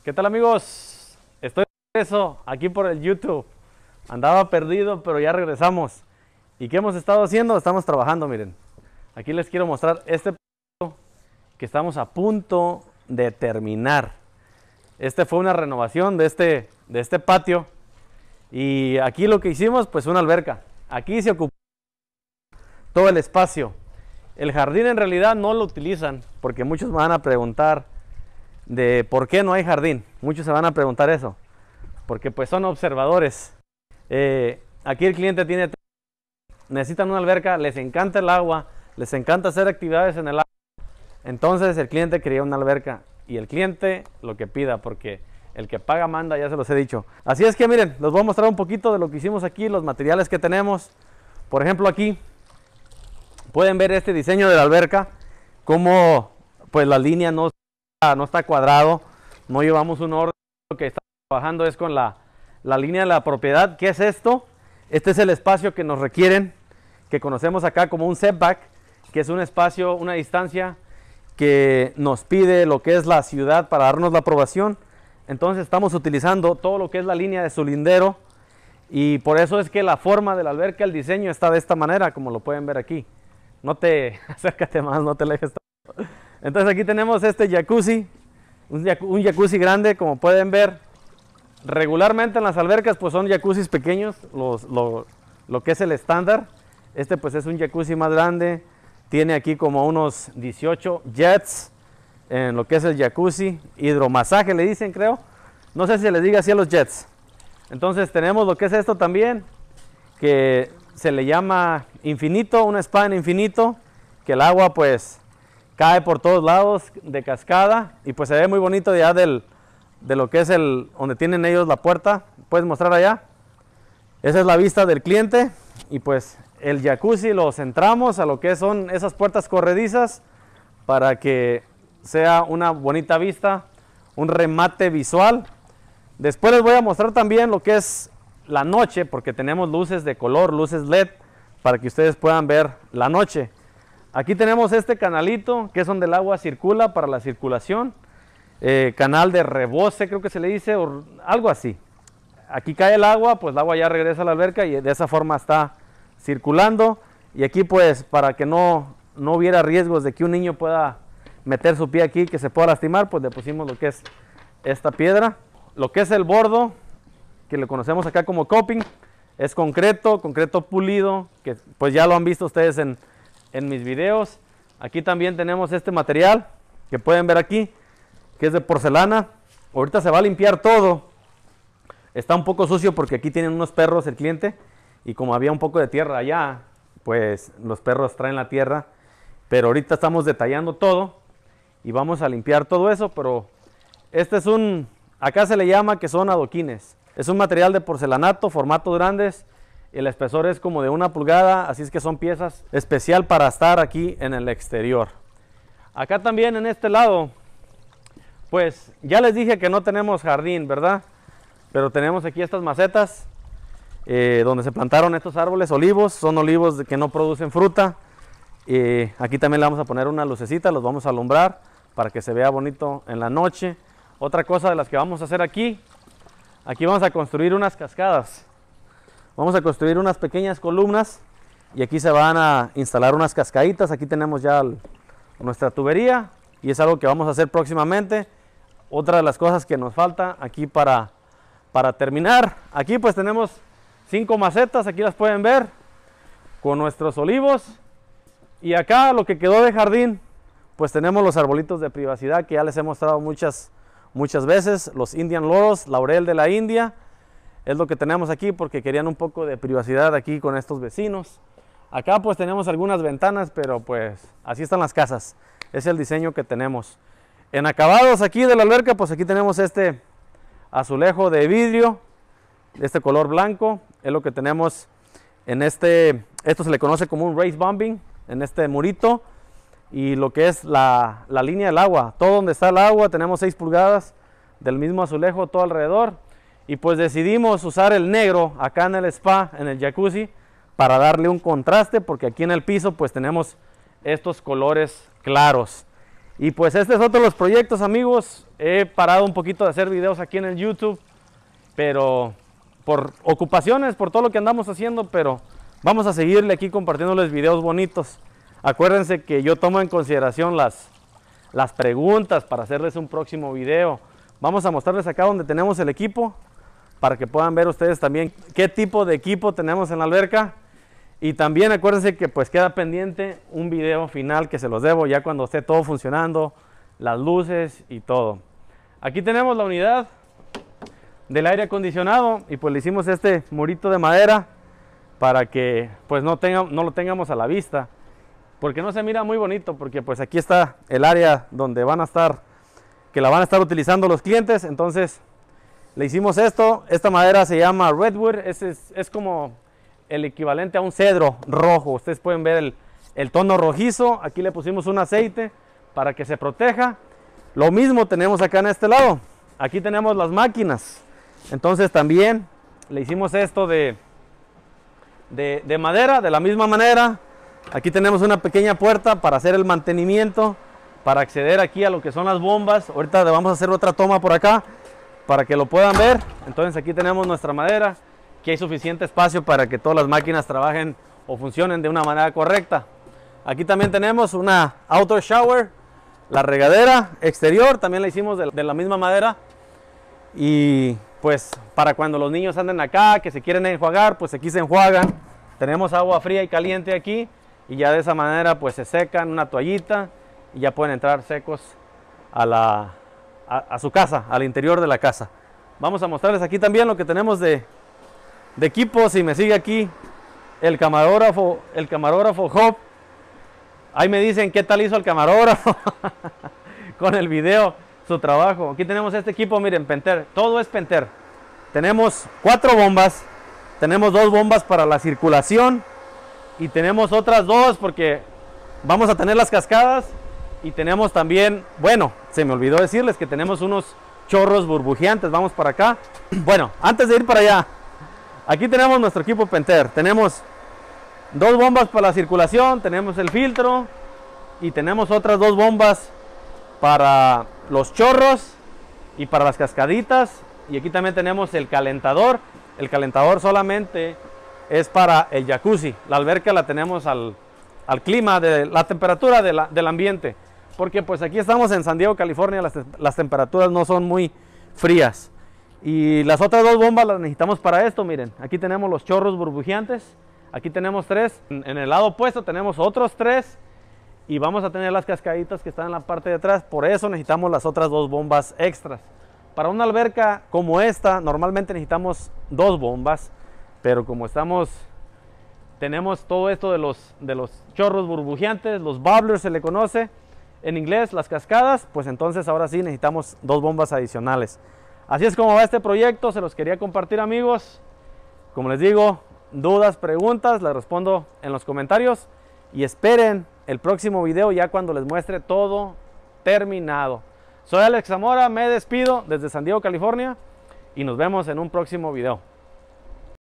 ¿Qué tal, amigos? Estoy de regreso aquí por el YouTube. Andaba perdido, pero ya regresamos. ¿Y qué hemos estado haciendo? Estamos trabajando, miren. Aquí les quiero mostrar este proyecto que estamos a punto de terminar. Este fue una renovación de este patio. Y aquí lo que hicimos, pues una alberca. Aquí se ocupó todo el espacio. El jardín en realidad no lo utilizan, porque muchos me van a preguntar de por qué no hay jardín. Muchos se van a preguntar eso, porque pues son observadores. Aquí el cliente necesitan una alberca, les encanta el agua, les encanta hacer actividades en el agua. Entonces el cliente quería una alberca y el cliente lo que pida, porque el que paga manda, ya se los he dicho. Así es que miren, les voy a mostrar un poquito de lo que hicimos aquí, los materiales que tenemos. Por ejemplo, aquí pueden ver este diseño de la alberca, como pues la línea no está cuadrado, no llevamos un orden. Lo que estamos trabajando es con la línea de la propiedad. ¿Qué es esto? Este es el espacio que nos requieren, que conocemos acá como un setback, que es un espacio, una distancia que nos pide lo que es la ciudad para darnos la aprobación. Entonces estamos utilizando todo lo que es la línea de su lindero, y por eso es que la forma de la alberca, el diseño está de esta manera, como lo pueden ver aquí. No te acércate más, no te alejes tanto. Entonces aquí tenemos este jacuzzi, un jacuzzi grande, como pueden ver. Regularmente en las albercas pues son jacuzzis pequeños, lo que es el estándar. Este pues es un jacuzzi más grande, tiene aquí como unos 18 jets en lo que es el jacuzzi, hidromasaje le dicen, creo. No sé si se les diga así a los jets. Entonces tenemos lo que es esto también, que se le llama infinito, una spa en infinito, que el agua pues cae por todos lados de cascada y pues se ve muy bonito ya de lo que es donde tienen ellos la puerta. Puedes mostrar allá. Esa es la vista del cliente, y pues el jacuzzi lo centramos a lo que son esas puertas corredizas para que sea una bonita vista, un remate visual. Después les voy a mostrar también lo que es la noche, porque tenemos luces de color, luces LED, para que ustedes puedan ver la noche. Aquí tenemos este canalito, que es donde el agua circula para la circulación. Canal de rebose, creo que se le dice, o algo así. Aquí cae el agua, pues el agua ya regresa a la alberca y de esa forma está circulando. Y aquí pues para que no hubiera riesgos de que un niño pueda meter su pie aquí, que se pueda lastimar, pues le pusimos lo que es esta piedra. Lo que es el bordo, que le conocemos acá como coping, es concreto pulido, que pues ya lo han visto ustedes en mis videos. Aquí también tenemos este material que pueden ver aquí, que es de porcelana. Ahorita se va a limpiar todo. Está un poco sucio porque aquí tienen unos perros el cliente, y como había un poco de tierra allá, pues los perros traen la tierra. Pero ahorita estamos detallando todo y vamos a limpiar todo eso. Pero este es acá se le llama que son adoquines. Es un material de porcelanato, formatos grandes. El espesor es como de 1 pulgada, así es que son piezas especial para estar aquí en el exterior. Acá también en este lado, pues ya les dije que no tenemos jardín, ¿verdad? Pero tenemos aquí estas macetas donde se plantaron estos árboles olivos. Son olivos que no producen fruta. Aquí también le vamos a poner una lucecita, los vamos a alumbrar para que se vea bonito en la noche. Otra cosa de las que vamos a hacer aquí vamos a construir unas cascadas. Vamos a construir unas pequeñas columnas y aquí se van a instalar unas cascaditas. Aquí tenemos ya nuestra tubería y es algo que vamos a hacer próximamente. Otra de las cosas que nos falta aquí para terminar, aquí pues tenemos 5 macetas, aquí las pueden ver, con nuestros olivos. Y acá lo que quedó de jardín, pues tenemos los arbolitos de privacidad que ya les he mostrado muchas veces, los Indian loros, laurel de la India. Es lo que tenemos aquí porque querían un poco de privacidad aquí con estos vecinos. Acá pues tenemos algunas ventanas, pero pues así están las casas. Es el diseño que tenemos. En acabados aquí de la alberca, pues aquí tenemos este azulejo de vidrio, de este color blanco. Es lo que tenemos en esto se le conoce como un raised bombing, en este murito. Y lo que es la línea del agua, todo donde está el agua, tenemos 6 pulgadas del mismo azulejo todo alrededor. Y pues decidimos usar el negro acá en el spa, en el jacuzzi, para darle un contraste, porque aquí en el piso pues tenemos estos colores claros. Y pues este es otro de los proyectos, amigos. He parado un poquito de hacer videos aquí en el YouTube, pero por ocupaciones, por todo lo que andamos haciendo, pero vamos a seguirle aquí compartiéndoles videos bonitos. Acuérdense que yo tomo en consideración las preguntas para hacerles un próximo video. Vamos a mostrarles acá donde tenemos el equipo, para que puedan ver ustedes también qué tipo de equipo tenemos en la alberca. Y también acuérdense que pues queda pendiente un video final que se los debo ya cuando esté todo funcionando, las luces y todo. Aquí tenemos la unidad del aire acondicionado y pues le hicimos este murito de madera para que pues no lo tengamos a la vista, porque no se mira muy bonito, porque pues aquí está el área donde van a estar, que la van a estar utilizando los clientes. Entonces le hicimos esto. Esta madera se llama redwood, es como el equivalente a un cedro rojo. Ustedes pueden ver el tono rojizo. Aquí le pusimos un aceite para que se proteja. Lo mismo tenemos acá en este lado. Aquí tenemos las máquinas. Entonces también le hicimos esto de madera, de la misma manera. Aquí tenemos una pequeña puerta para hacer el mantenimiento, para acceder aquí a lo que son las bombas. Ahorita le vamos a hacer otra toma por acá para que lo puedan ver. Entonces aquí tenemos nuestra madera. Aquí hay suficiente espacio para que todas las máquinas trabajen o funcionen de una manera correcta. Aquí también tenemos una outdoor shower, la regadera exterior, también la hicimos de la misma madera. Y pues para cuando los niños anden acá, que se quieren enjuagar, pues aquí se enjuagan. Tenemos agua fría y caliente aquí y ya de esa manera pues se secan, una toallita y ya pueden entrar secos a su casa, al interior de la casa. Vamos a mostrarles aquí también lo que tenemos de equipo. Si me sigue aquí el camarógrafo Job, ahí me dicen qué tal hizo el camarógrafo con el video, su trabajo. Aquí tenemos este equipo, miren, Pentair, todo es Pentair. Tenemos 4 bombas, tenemos 2 bombas para la circulación y tenemos otras 2 porque vamos a tener las cascadas. Y tenemos también, bueno, se me olvidó decirles que tenemos unos chorros burbujeantes. Vamos para acá. Bueno, antes de ir para allá, aquí tenemos nuestro equipo Pentair. Tenemos 2 bombas para la circulación, tenemos el filtro y tenemos otras 2 bombas para los chorros y para las cascaditas. Y aquí también tenemos el calentador. El calentador solamente es para el jacuzzi. La alberca la tenemos al clima, de la temperatura del ambiente. Porque pues aquí estamos en San Diego, California, las temperaturas no son muy frías. Y las otras 2 bombas las necesitamos para esto, miren. Aquí tenemos los chorros burbujeantes. Aquí tenemos 3. En el lado opuesto tenemos otros 3. Y vamos a tener las cascaditas que están en la parte de atrás. Por eso necesitamos las otras 2 bombas extras. Para una alberca como esta, normalmente necesitamos 2 bombas. Pero como tenemos todo esto de los chorros burbujeantes, los bubblers se le conoce en inglés, las cascadas, pues entonces ahora sí necesitamos 2 bombas adicionales. Así es como va este proyecto, se los quería compartir, amigos. Como les digo, dudas, preguntas, las respondo en los comentarios y esperen el próximo video ya cuando les muestre todo terminado. Soy Alex Zamora, me despido desde San Diego, California y nos vemos en un próximo video.